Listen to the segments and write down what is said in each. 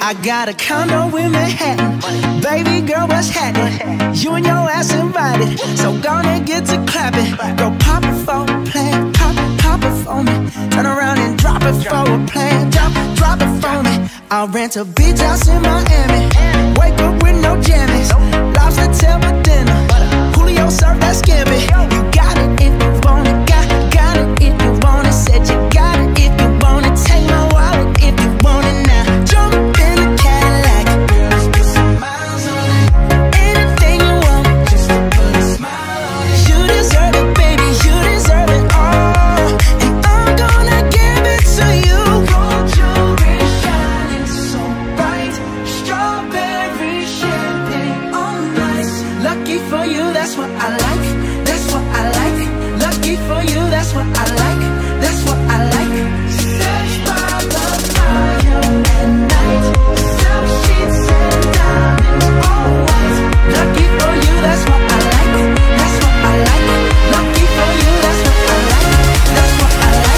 I got a condo in Manhattan. Baby girl, what's happening? You and your ass invited, so gonna get to clapping. Go pop it for a plan, pop it for me. Turn around and drop it for a plan, drop it for me. I'll rent a beach house in Miami. Wake up with no jammies. Lobster tail for dinner. Julio served that scampi. You got it if you want it. Got it if you want it. Said you got it if you want it. Take my wallet if you want it now. Jump in the Cadillac. Let's put some miles on it. Anything you want, just to put a smile on it. You deserve it, baby. You deserve it all, and I'm gonna give it to you. Gold jewelry shining so bright, strawberry champagne on ice. Lucky for you, that's what I like. That's what I like. Lucky for you, that's what I like. That's what I like. Sex by the fire at night. Silk sheets and diamonds all white. Lucky for you, that's what I like. That's what I like. Lucky for you, that's what I like. That's what I like.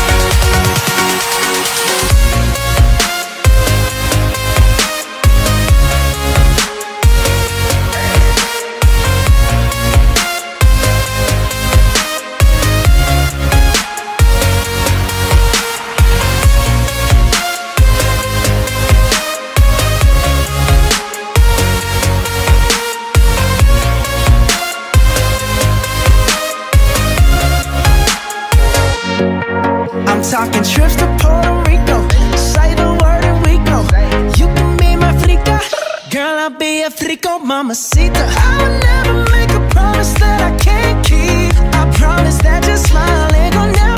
I'm talking trips to Puerto Rico. Say the word and we go. You can be my frica, girl, I'll be a frico, mamacita. I would never make a promise that I can't keep. I promise that your smile ain't gonna never